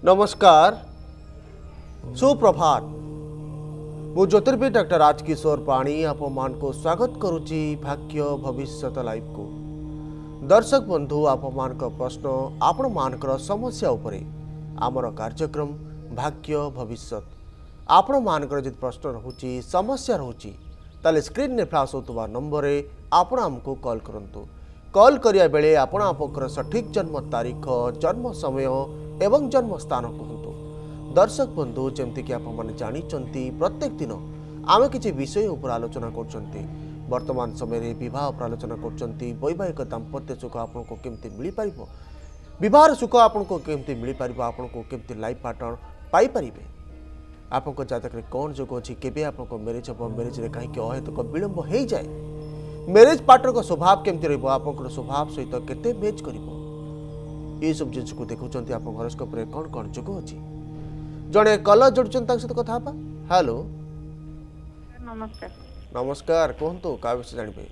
नमस्कार सुप्रभात मु ज्योतिर्विद डॉक्टर राजकिशोर पाणी आपण को स्वागत करुच्ची भाग्य भविष्यत लाइव को। दर्शक बंधु आपण प्रश्न आपण मानकर समस्या उपरे आमर कार्यक्रम भाग्य भविष्यत आपण मानकर जदि प्रश्न रहुची समस्या रहुची ताले स्क्रीन ने फ्लैश होतबा नंबर रे आपण हमको कॉल करंतु। कॉल करिया बेले आपण आपकर सठिक जन्म तारीख जन्म समय एवं जन्म स्थान कहतु। दर्शक बंधु जमती कि आपने जानी प्रत्येक दिन आम किसी विषय उपर आलोचना कर वर्तमान समय बह उपर आलोचना कर वैवाहिक दाम्पत्य सुख आपको केमती मिल पार बह सुख आपको केमती मिल पार आपको केमती लाइफ पार्टनर पाइपर आपको जातक कौन जोग अच्छी केबे आपको मैरिज हम मैरिज में कहीं अहेतुक विलंब हो जाए मैरिज पार्टनर को स्वभाव केमती रहा आप स्वभाव सहित केते मैच कर ये सब जिन को देखुं आप हॉरोस्कोप रे कौन कौन जोग अच्छी जड़े कलर जोड़ुन सहित कथा हेलो नमस्कार नमस्कार कहतु क्या विषय जानवे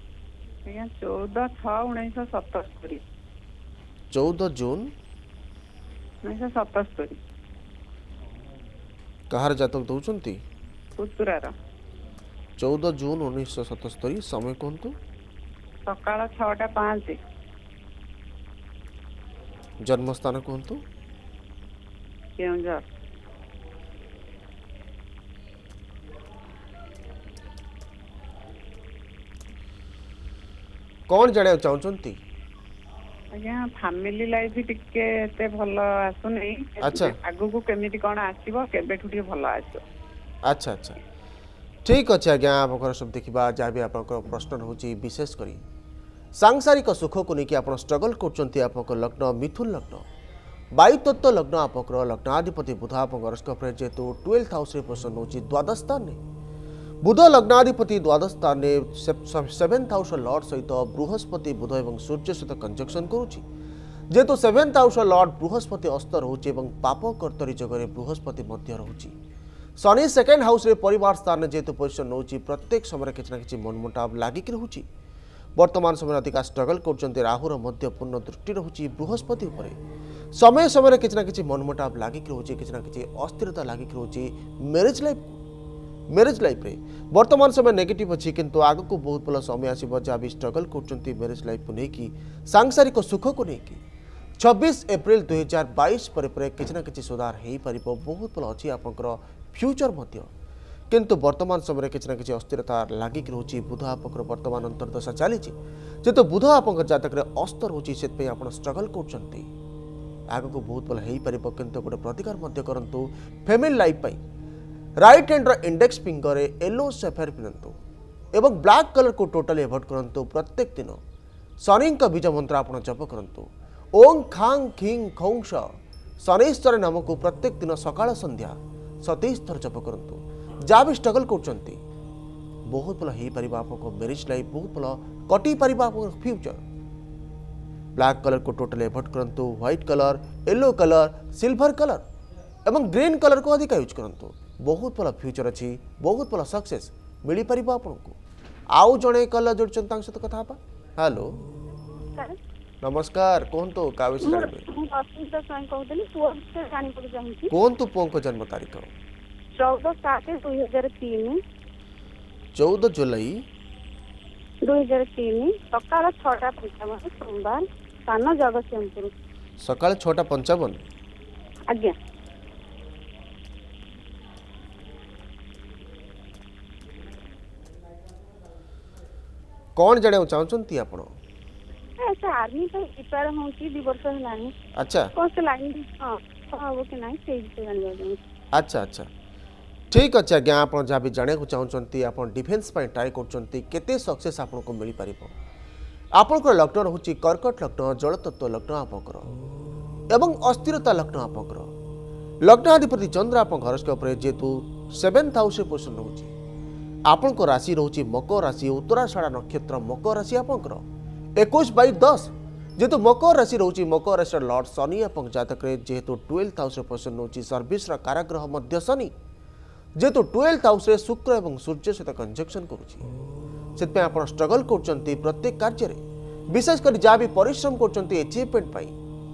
14/6/1977 14 जून 1977 कहार जातक दौरान पुतुरार 14 जून 1977 समय कहतु सकाळ 6:05 जन्मस्थान कहतु केउंझर कौन जाना चाहते आज्ञा फैमिली लाइफ टिके एते भल आसु नहीं अच्छा आगु को केमिति कोन आसीबो केबेठु टिके भल आसो अच्छा अच्छा ठीक अच्छे आज्ञा आप सब देखा जहाँ भी आप प्रश्न रोचे विशेष करी सांसारिक सुख को लेकिन आप स्ट्रगल कर लग्न मिथुन लग्न वायुतत्व लग्न आप लग्नाधिपति बुध आप हॉरोस्कोप जेहेतु 12th हाउस पोजिशन होची द्वादश स्थान में बुध लग्नाधिपति द्वादश स्थान में 7th हाउस लॉर्ड सहित बृहस्पति बुध और सूर्य सहित कंजक्शन करुच्ची जेहेतु 7th हाउस लॉर्ड बृहस्पति अस्त रोचे पाप कर्तरी जगह बृहस्पति मध्य रोचे शनि 2nd हाउस रे परिवार स्थान जेहेतु पोजिशन नौची प्रत्येक समय किसी ना कि मनमुटाव लागिक रोचे वर्तमान समय अधिका स्ट्रगल कर राहुर मध्य पूर्ण दृष्टि रोचे बृहस्पति उपरे समय समय किसी ना कि मनमुटाव लागिक रोचे किसी ना कि अस्थिरता लागिक रोचे मैरिज लाइफ रे वर्तमान समय नेगेटिव अच्छी किंतु आग को बहुत भल समय आसो जहाँ भी स्ट्रगल कर मैरिज लाइफ को लेकिन सांसारिक सुख को लेकिन 26 एप्रिल 2022 पर किसी ना कि सुधार हो पार बहुत भल अच्छी आपंकर फ्यूचर मध्य किंतु वर्तमान समय किसी ना कि अस्थिरता लागिक रोचे बुध आपंकर वर्तमान अंतर्दशा चली जेहेतु बुध आप जातक अस्त रोचे से आप स्ट्रगल कर आग को बहुत भल हो पार किंतु गोटे प्रतिकार करूँ family life right hand index finger yellow sapphire पिंधु एवं ब्लैक कलर को टोटली एवॉइड करूँ प्रत्येक दिन शनि बीज मंत्र आप जप करूँ ओं खांग खिंग खौं शनिश्चर नाम को प्रत्येक दिन सकाळ संध्या 27 थर जप करूँ जहाँ भी स्ट्रगल कर बहुत भल हो पार आपको मैरिज लाइफ बहुत भल कटि पार फ्यूचर ब्लैक कलर को टोटली एवॉइड करूँ white colour yellow colour silver colour एवं ग्रीन कलर को अधिक यूज करूँ बहुत भल फ्यूचर अच्छी बहुत भल सक्सेस मिल पार आपको आउ जड़े कलर जोड़छन सहित कथा हेलो नमस्कार कहतु क्या विषय कहतु पुओं जन्म तारीख 14/7/2003 14 जुलाई 2003 सकाळ 6:55 सोमवार स्थान जगतसिंहपुर सकाळ 6:55 आज्ञा कौन जाना चाहते आप आर्मी प्रिपेयर होची 2 वर्ष हेलानी अच्छा कौन से लाइन हां वो के नहीं से जानबा अच्छा अच्छा ठीक अच्छे आज्ञा आप जहाँ भी जाना चाहते आप डिफेन्स ट्राए करते सक्सेस आपको मिल पार आपंकर लग्न रोचे कर्कट लग्न जलतत्व लग्न आपंकर एवं अस्थिरता लग्न आपंकर लग्नाधिपति चंद्र आप हॉरोस्कोप जेहेतु 7th हाउस पोजिशन रोचे आपण राशि रोचे मकर राशि उत्तराषाढ़ नक्षत्र मकर राशि आपंकर 21/10 जेहेतु मकर राशि रोचे मकर राशि लॉर्ड शनि आप जातक जेहेतु 12th हाउस पोजिशन रोचे सर्विस कारागृह मध्य शनि जेहेतु 12th हाउस शुक्र और सूर्य सहित कंजक्शन करुच्ची आप स्ट्रगल कर प्रत्येक कार्य विशेषकर जहाँ भी परिश्रम कर अचिवमेंट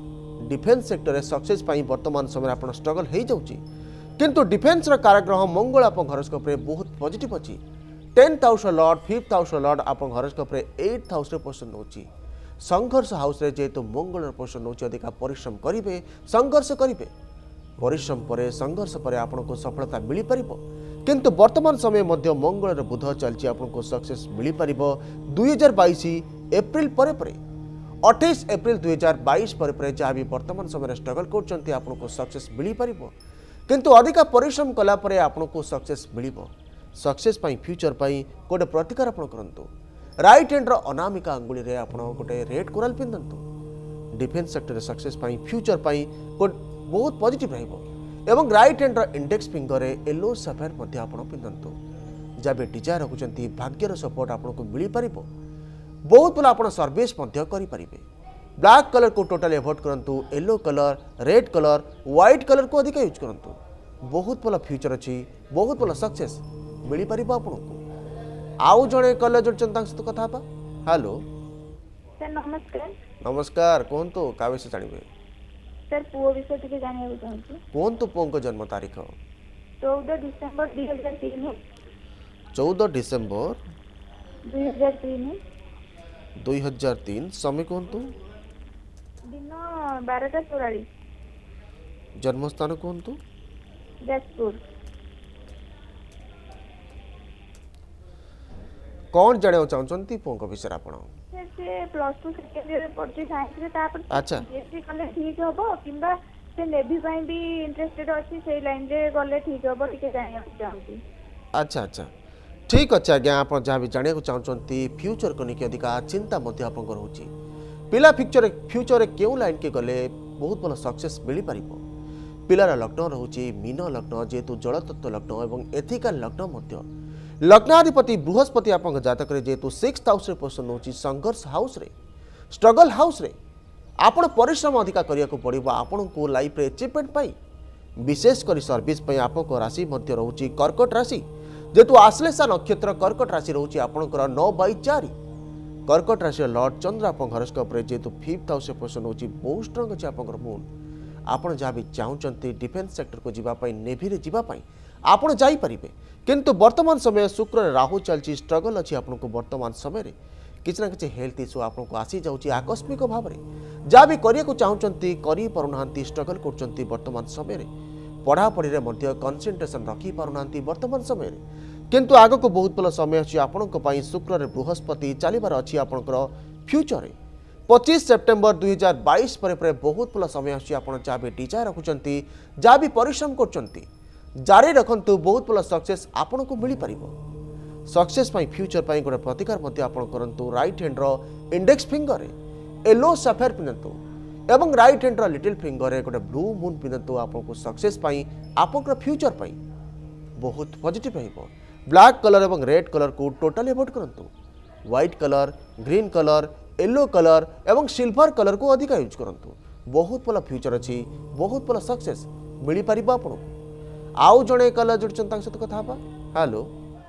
डिफेन्स सेक्टर में सक्सेस वर्तमान समय आप स्ट्रगल हो जाऊँगी किंतु डिफेन्स काराग्रह मंगल आप हरोस्कोप रे बहुत पॉजिटिव अच्छी 10th house lord 5th house lord आप हरोस्कोप रे 8th हाउस पोजिशन नौची संघर्ष हाउस रे जेहेतु मंगल पोजिशन नौची अधिक परिश्रम करेंगे संघर्ष करेंगे परिश्रम पर संघर्ष पर आपको सफलता मिल पार किंतु वर्तमान समय मध्य मंगल बुध चलती आपको सक्सेस मिल पार 2022 एप्रिल पर 28 एप्रिल 2022 पर जहाँ भी वर्तमान समय स्ट्रगल कर आपको सक्सेस मिल पार किंतु अधिक परिश्रम कलापर आपको सक्सेस मिल सक्सेस फ्यूचर गोटे प्रतिकार आप करूँ राइट हैंड अनामिका अंगुली रे आप गोटे रेड कोराल पिंधतु डिफेन्स सेक्टर सक्सेस फ्यूचर बहुत पॉजिटिव एवं राइट हैंड इंडेक्स फिंगर रे येलो सफेयर पिंधतु जब डिजायर रखुंट भाग्यर सपोर्ट आपको मिल पार बहुत भल आप सर्विस करें ब्लैक कलर को टोटल एवॉइड करूँ yellow colour red colour white colour को अधिक यूज करूँ बहुत भल फ्यूचर अच्छी बहुत भल सक्सेस मिल पार आपको आउ जड़े कल जोड़ते सहित कथा हेलो सर नमस्कार नमस्कार कहतु क्या विषय जानवे सर पुओ विषय टिके जानिବାକୁ चाहूँ कहतु पुओं को जन्म तारीख 14 डिसेंबर 2003 14 डिसेंबर 2003 2003 समय कहतु दिन 12:44 जन्मस्थान कहतु जाजपुर कौन जाना चाहते पुओं विषय आप से +2 सेकेंड ईयर पढ़ी साइंस रे तापर अच्छा बीएससी कले ठीक हबो किंबा से नेवी पई भी इंटरेस्टेड अछि से लाइन रे गले ठीक हबो टिके जानिया चाहूँ अच्छा अच्छा ठीक अच्छे आज्ञा आप जहाँ भी जाना चाहते फ्यूचर को लेकिन अधिक चिंता आप रोचे पिला फ्यूचर क्यों लाइन के गले बहुत भल सक्सेस मिल पार पिलार लग्न रोचे मीन लग्न जेहेतु जलतत्व लग्न और एथिकल लग्न लग्नाधिपति बृहस्पति आप जातक जेहेतु 6th हाउस पोजिशन होची संघर्ष हाउस रे स्ट्रगल हाउस रे आपण परिश्रम अधिका करिया को पड़िबो आपण को लाइफ रे अचीवमेंट पाई विशेष करी सर्विस पाई आपको राशि मध्य रहउची कर्कट राशि जेतु आश्लेषा नक्षत्र कर्कट राशि रहउची आपणकर 9/4 कर्कट राशि लॉर्ड चंद्र आप हरोस्कोप रे जेतु 5th हाउस पोजिशन होची बहुत स्ट्रांग अछि आपनकर मून आपण जहाँ भी चाहते डिफेन्स सेक्टर को जीवाई नेवी रे जीवाई आपण जाई परिबे किंतु वर्तमान समय शुक्र राहु चलती स्ट्रगल अच्छी आपको वर्तमान समय किसी ना कि हेल्थ इश्यू आपको आसी जाऊँगी आकस्मिक भाव में जहाँ भी करने को चाहते कर स्ट्रगल कर वर्तमान समय पढ़ापढ़ी में कनसेंट्रेशन रखी पारना वर्तमान समय किंतु आग को बहुत भल समय अच्छी आपण शुक्र बृहस्पति चलबार अच्छी आपंकर फ्यूचर 25 सेप्टेम्बर 2022 पर बहुत भल समय अच्छी आप जहाँ भी डिजायर रखुंट जहाँ भी परिश्रम कर जारी रखंतु बहुत भल सक्सेस आपन को मिल पार सक्सेस फ्यूचर गोटे प्रतिकार करूँ right hand index finger yellow sapphire पिंधतु एवं राइट हैंड लिटिल फिंगर गोटे ब्लू मून पिंधतु आपको सक्सेस आपंकर फ्यूचर बहुत पॉजिटिव रहिबो ब्लैक कलर एवं रेड कलर को टोटल एवॉइड करूँ white colour green colour yellow colour एवं सिल्वर कलर को अधिक यूज करूँ बहुत भल फ्यूचर अच्छी बहुत भल सक्सेस मिल पार आपको आउ जड़े कल जोड़ते सहित कथा हेलो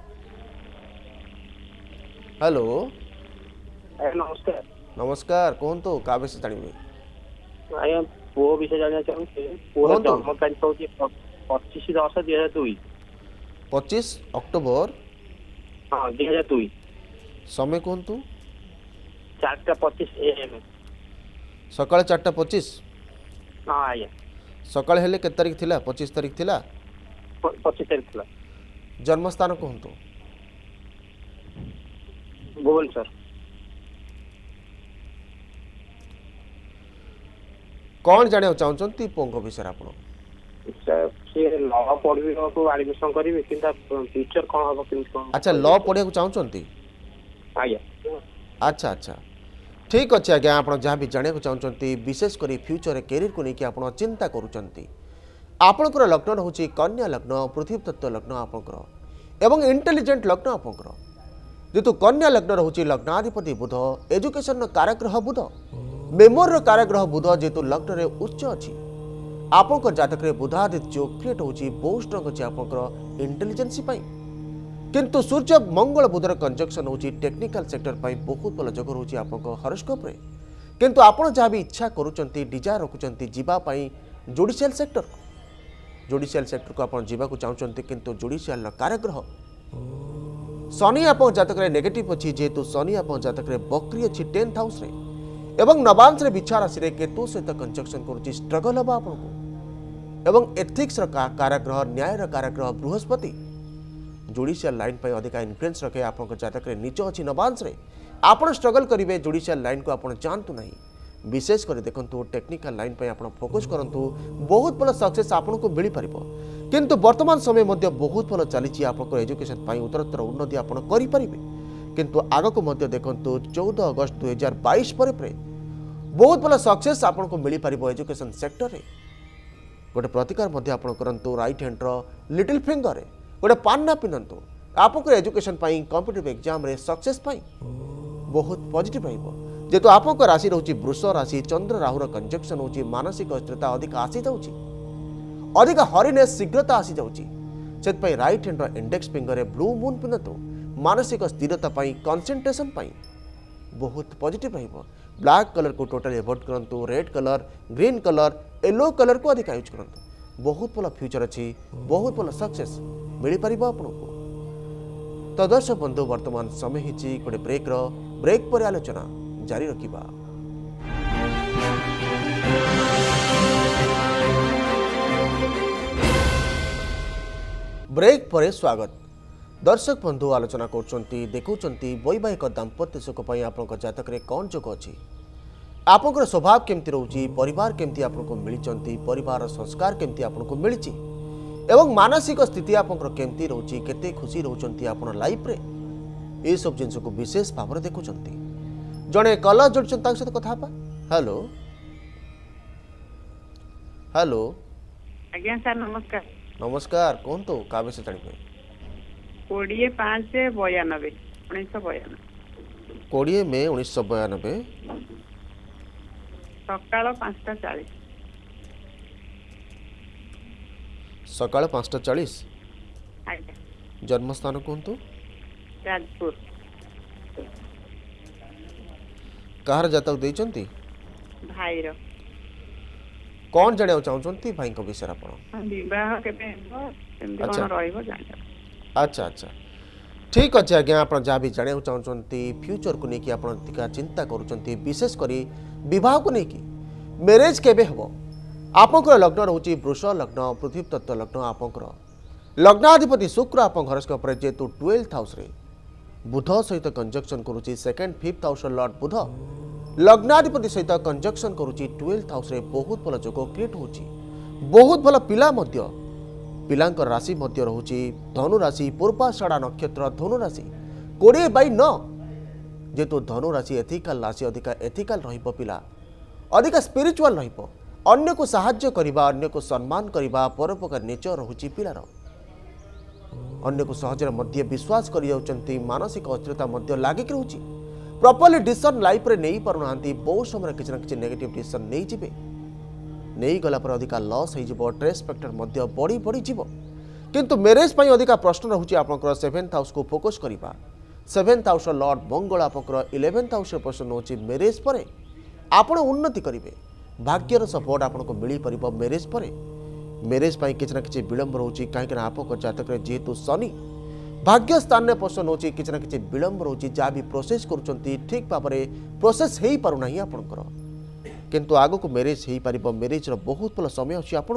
हेलो नमस्कार नमस्कार कहतु क्या विषय जानवे आज्ञा पुओ विषय जानना चाहूँ पुओ जन्म तारीख हूँ 25/10/2002 25 अक्टोबर हाँ 2002 समय कहतु 4:25 AM सकाळ 4:25 हाँ आज्ञा सकाळ हेले के तारीख थिला 25 तारीख थिला 25 तारीख थिला जन्मस्थान कहतु भुवनेश्वर कौन जाना चाहते पुओं विषय आप सी लॉ पढ़ी एडमिशन करेंगे कि फ्यूचर कौन हम कि अच्छा लॉ पढ़ा चाहते आज्ञा अच्छा अच्छा ठीक अच्छे आज्ञा आप जहाँ भी जाना चाहते विशेषकर फ्यूचर कैरियर को लेकिन आप चिंता करुँच आपणकर लग्न रोचे कन्या लग्न पृथ्वी तत्व लग्न आपंकर एवं इंटेलिजेंट लग्न आपंकर जेतु कन्या लग्न रोचे लग्नाधिपति बुध एजुकेशन कारग्रह बुध मेमोर कारग्रह बुध जेतु लग्न रे उच्च अच्छी आपंकर जातक बुधादित्य क्रिएट होची बहुत स्ट्रांग अच्छी आपंकर इंटेलिजेंसी किंतु सूर्य मंगल बुधर कंजक्शन होची टेक्निकल सेक्टर बहुत भल जग रोचे आपंकर हरोस्कोप रे किंतु आपण जहाँ भी इच्छा करूचंती डिजायर रखुचंती जीवा पई जुडिशियल सेक्टर को आपण जीवा को चाहूचंती किंतु जुडिशियल कारागृह शनि आप जातक नेगेटिव अच्छी जेहेतु शनि आप जातक बक्री अच्छी 10th हाउस रे एवं नवांश विछा राशि केतु सहित कंजक्शन करुच्ची स्ट्रगल हम आपको एवं एथिक्स कारागृह न्यायर कारागृह बृहस्पति जुडिशियल लाइन पर अधिक इन्फ्लुएंस रखे आप जातक नीच अच्छी नवांश आपड़ स्ट्रगल करेंगे जुडिशियल लाइन को आपड़ जानतु ना विशेषकर देखो टेक्निकल लाइन पर आप फोकस करूँ बहुत भल सक्सेस आपको मिल पार किंतु वर्तमान समय मध्य बहुत भल चली आप एजुकेशन उत्तरोत्तर उन्नति आप करें किंतु आग को देखो 14 अगस्त 2022 पर बहुत भल सक्सेस आपको मिल पार एजुकेशन सेक्टर में गोटे प्रतिकार आप करूँ राइट हैंड्र लिटिल फिंगर गोटे पान्ना पिंधतु आप एजुकेशन कॉम्पिटिटिव एग्जाम रे सक्सेस बहुत पॉजिटिव रहिबो जेतु आपको राशि रोची वृष राशि चंद्र राहुर कंजक्शन होची मानसिक स्थिरता अधिक आसी जाउची अधिक हरिनेस शीघ्रता आसी जाउची सेत राइट हैंड इंडेक्स फिंगर रे ब्लू मून पिनतु मानसिक स्थिरता पई कंसंट्रेशन पई बहुत पॉजिटिव रहिबो ब्लैक कलर को टोटल अवॉइड करंतु red colour green colour yellow colour को अधिक यूज करंतु बहुत भल फ्यूचर अच्छी बहुत भल सक्सेस मिल पारिबो आपनको तो दर्शक बंधु वर्तमान समय हिची गोटे ब्रेक पर आलोचना जारी रखिबा। ब्रेक पर स्वागत दर्शक बंधु आलोचना करछंती देखुचंती वैवाहिक दाम्पत्य सुख पई आपनक जातक रे कोन जोग अछि आपनकर स्वभाव केमती रहउची परिवार केमती आपनको मिलिचंती परिवार संस्कार केमती आपनको मिलिची एवं मानसिक स्थिति आपनकर केमती रहउची केते खुशी रहउचंती आपन लाइफ रे ए सब जिंस को विशेष भाव रे देखुचंती जणे कलर जोडचंती ताक सहित कथा बा हेलो हेलो आज्ञा सर नमस्कार नमस्कार कोन तो का विषय जानि 20/5/92 20 मई 1992 सकाळ 5:40 सकाळ 5:40 आज्ञा जन्मस्थान कहतु राजपुर कहार जातक देइचंती भाईर कौन जानिया चाहूचंती भाई को विषय आपण विवाह केबे हेबो सेमति कोन रहइबो जानि अच्छा अच्छा ठीक अच्छे आज्ञा आप जहाँ भी जाना चाहते फ्यूचर को लेकिन आप चिंता करुँच विशेष कर बह को लेकिन मैरेज केबे हम आपंकर लग्न रोचे वृष लग्न पृथ्वी तत्व लग्न आपंकर लग्नाधिपति शुक्र आप हॉरोस्कोप रे जेतु 12th हाउस रे बुध सहित कंजक्शन करुच्ची 2nd 5th हाउस लॉर्ड बुध लग्नाधिपति सहित कंजक्शन करुच्ची 12th हाउस रे बहुत भल जोग क्रिएट होची बहुत भल पिला मध्य पिलांकर राशि मध्य रहुची धनु राशि पूर्वाषाढ़ा नक्षत्र धनु राशि 20/9 जेतु धनु राशि एथिकल राशि अधिक एथिकल रहिबो पिला अधिक स्पिरिचुअल रहिबो अन्य को सहाय्य करिबा अन्य को सम्मान करिबा परोपकार नेचर रहुची पिलार अन्य को सहजर मध्य विश्वास करि जाउचंती मानसिक अस्थिरता मध्य लागि रहुची प्रॉपर्ली डिसीजन लाइफ रे नै पारुनांती बहुत समय किछ ना किछ नेगेटिव डिसीजन नै जिबे नहीं गला पर अधिका लॉस हो ट्रेस फैक्टर मध्य बढ़ी बढ़ी जीव किंतु मैरेज पर अधिका प्रश्न रहुची आपनकर 7th हाउस को फोकस करिबा 7th हाउस लॉर्ड मंगल आपनकर 11th हाउस प्रश्न होची मैरेज पर आपण उन्नति करिवे भाग्यर सपोर्ट आपनको मिली परिबो मैरेज पर मैरेज पर किछ ना किछ विलंब रहउची काहे ना आपको जातक रे जेतु शनि भाग्य स्थान में प्रश्न होची किछ ना किछ विलंब रहउची जा भी प्रोसेस करूचंती ठीक भाबरे प्रोसेस हेई पारु नाही आपनकर किंतु आग को मैरेज हो पार मैरेज बहुत भल समय अच्छी आपण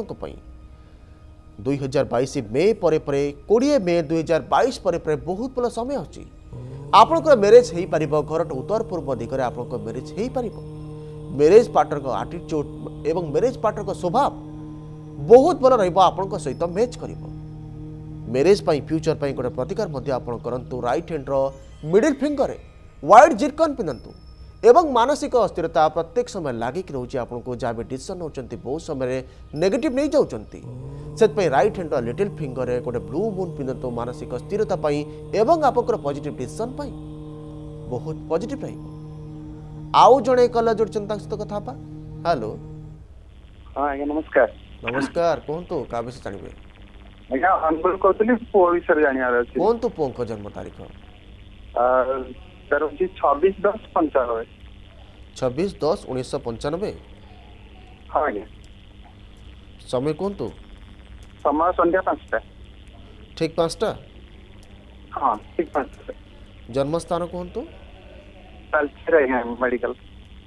2022 मे पर 20 मे 2022 पर बहुत भल समय अच्छी आपंकर मैरेज हो पार घर उत्तर पूर्व दिगरे आप मैरेज हो पार मैरेज पार्टनर का आटिट्यूड एवं मैरेज पार्टनर का स्वभाव बहुत भल रहा सहित मैच कर मैरेज फ्यूचर गोटे प्रतिकार आप करूँ right hand middle finger white zircon पिंधतु एवं मानसिक अस्थिरता प्रत्येक समय लागिक रोचे आपको जहाँ भी डिसीजन होती बहुत समय नेगेटिव नहीं जाऊँगी से राइट हैंड लिटिल फिंगर रे गोटे ब्लू मून पिंधतु मानसिक स्थिरता एवं आपंकर पॉजिटिव डिसीजन बहुत पॉजिटिव रही आउ जड़े कला जोड़चन सहित कथा हेलो हाँ आज्ञा नमस्कार नमस्कार कहतु क्या विषय जानवे आज्ञा अनुकूल कहते पुओ विषय जानवर अच्छे कहतु पुओ जन्म तारीख तार 26/10/95 26/10/1995 हाँ आज्ञा समय कहतु समय संध्या 5टा ठीक 5टा हाँ ठीक 5टा जन्मस्थान कहतु तालचेर आज्ञा मेडिकल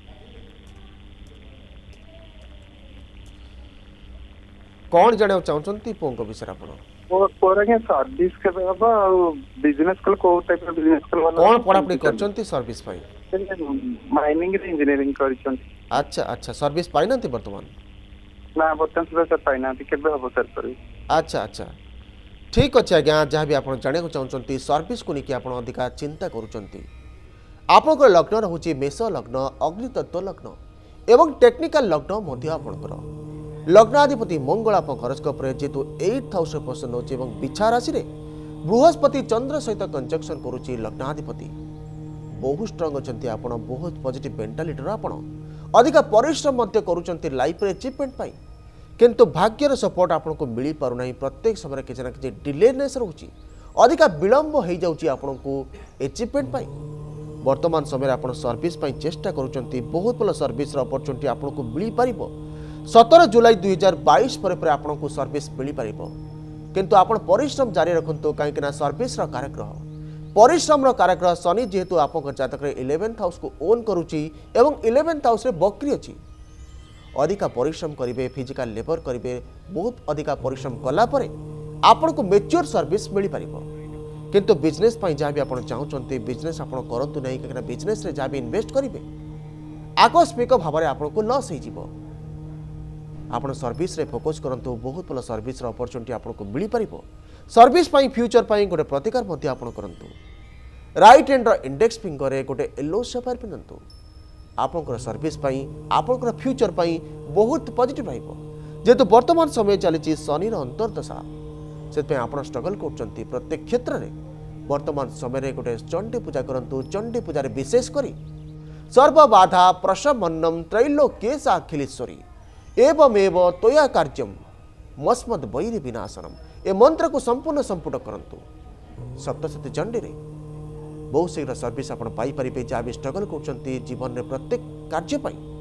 कौन जाना चाहते पुओं विषय आप और आज्ञा सर्विस केबे हबा और बिजनेस कल को टाइप रो बिजनेस कल कौन पढ़ापढ़ी करछंती सर्विस पाई माइनिंग रे इंजीनियरिंग करछंती अच्छा अच्छा सर्विस पाई नंती वर्तमान ना बर्तन सुधा सर पाइना केबे हबो सर करी अच्छा अच्छा ठीक अच्छे आज्ञा जहाँ भी आप जाना चाहते सर्विस को लेकिन आप अधिका चिंता करुँच आप लग्न रोचे मेष लग्न अग्नितत्व लग्न एवं टेक्निकल लग्न मध्य आपणकर लग्नाधिपति मंगल आप हरस्कोप जेहेतु 8th हाउस पसंद होचे बिछा राशि रे बृहस्पति चंद्र सहित कंजक्शन करुच्ची लग्नाधिपति बहुत स्ट्रंग अच्छा आप बहुत पॉजिटिव मेंटालिटी आपण अधिक परिश्रम करुँच लाइफ रे अचीवमेंट पाई किंतु भाग्यर सपोर्ट आपको मिल पारना प्रत्येक समय किसी ना कि डिलेनेस रोचे अधिक विलंब हो जाऊँगी आपको अचीवमेंट पाई वर्तमान समय आप सर्विस चेष्टा करुँच बहुत भल सर्विस अपॉर्चुनिटी आपको मिल पार 17 जुलाई 2022 पर आपको सर्विस मिल पार किंतु आप परिश्रम जारी रखु कहीं सर्विस कारग्रह परिश्रम कारग्रह शनि जेहेतु आप जातक 11th हाउस को ओन करुच्ची एवं 11th हाउस रे बकरी अच्छी अधिका परिश्रम करेंगे फिजिकल लेबर करेंगे बहुत अधिका परिश्रम कलापर आपण को मेच्योर सर्विस मिल पार किंतु बिजनेस जहाँ भी आप चाहते बिजनेस आप करूँ ना कहीं बिजनेस रे जहाँ भी इन्वेस्ट करेंगे आकस्मिक भाव में आपको लॉस हो आपण सर्विस रे फोकस करंतु बहुत भल सर्विस अपॉर्चुनिटी आपको मिल पार सर्विस फ्यूचर गोटे प्रतिकार आपण करंतु राइट हैंड इंडेक्स फिंगर रे गोटे येलो सफायर पिंधतु आपंकर सर्विस आपंकर फ्यूचर बहुत पॉजिटिव रहिबो जेहेतु वर्तमान समय चली शनि अंतर्दशा से आप स्ट्रगल कर प्रत्येक क्षेत्र में वर्तमान समय गोटे चंडी पूजा करंतु चंडी पूजा विशेषकर सर्वबाधा प्रशमन्नम त्रैलोक्येशाखिलेश्वरी एवमेव तोया कार्यम मस्मद वैरी विनाशनम ए मंत्र को संपूर्ण संपुट करंतु सप्तशती चंडी रे बहुत शीघ्र सर्विस आप पाइपर जहाँ भी स्ट्रगल कर जीवन में प्रत्येक कार्य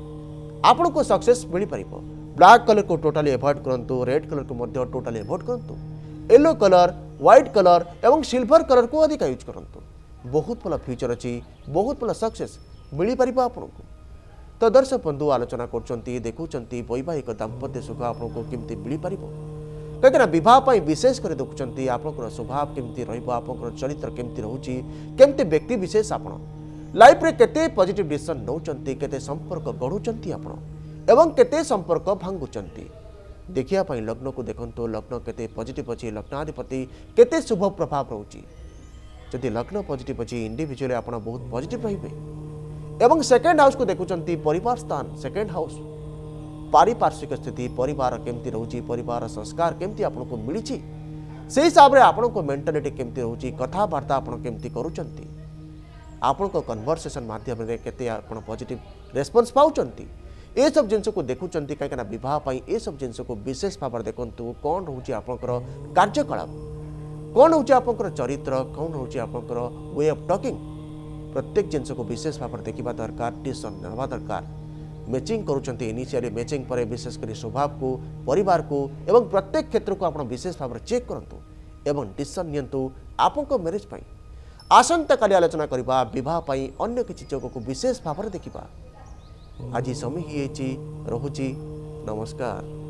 आपण को सक्सेस मिल पार ब्लैक कलर को टोटाली एवॉइड करंतु रेड कलर को टोटाली एवॉइड करंतु येलो कलर व्हाइट कलर एवं सिल्वर कलर को अधिक यूज करंतु बहुत भल फ्यूचर अच्छी बहुत भल सक्सेस मिल पार आपको तो दर्शक बंधु आलोचना कर देखुं वैवाहिक दाम्पत्य सुख आपको केमती मिल पार कहीं बह विशेषकर देखुं आपंकर स्वभाव केमती रहा चरित्र केमती रोचे केमती व्यक्ति विशेष आप लाइफ रे केते पॉजिटिव डिसीजन नौचंती केते संपर्क गढ़ुचंती आपण एवं केते संपर्क भांगुचंती देखिया पई लग्न को देखंतो लग्न केते पॉजिटिव अछि लग्नाधिपति केते शुभ प्रभाव रहउची जदि लग्न पॉजिटिव अछि इंडिविजुअली आपण बहुत पॉजिटिव रहिबे एवं सेकेंड हाउस को देखुचंती परिवार स्थान सेकेंड हाउस पारिपार्श्विक स्थिति परिवार केमती रोची परिवार संस्कार केमती आपको मिली से हिसाब से आपको मेंटालिटी केमती रोची कथबार्ता आप केमती करुचंती आपण कन्वर्सेशन माध्यम रे केते आपण पॉजिटिव रेस्पॉन्स पाउचंती ए सब जिनस को देखुचंती कहीं बह ये सब जिनस को विशेष भाव देखंतु कौन रोचे आपंकर कार्यकलाप कौन होची आपंकर चरित्र कौन होची आपंकर वे ऑफ टॉकिंग प्रत्येक जिनस को विशेष भाव देखा दरकार डिसीजन नेवा दरकार मैचिंग करुँच इनिशियली मैचिंग पर विशेषकर स्वभाव को परिवार को एवं प्रत्येक क्षेत्र को आप विशेष भाव चेक करूँ एवं डिसीजन नियंतु आपको मैरिज पाई आसंता काली आलोचना करबा विवाह पाई अन्य किसी जोग को विशेष भाव देखा आज समय ही रहुची नमस्कार।